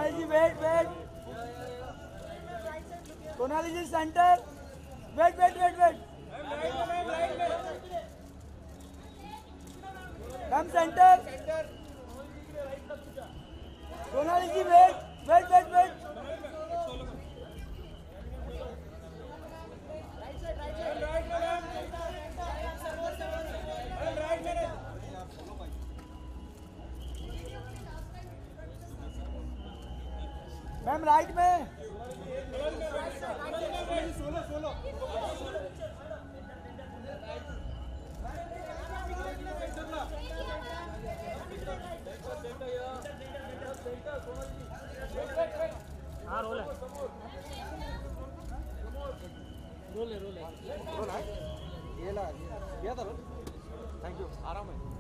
Sonali ji, wait. Sonali ji, center. Wait. Come center. Sonali ji, wait. Ma'am right में solo हाँ role है ये ला किया था थैंक यू आराम है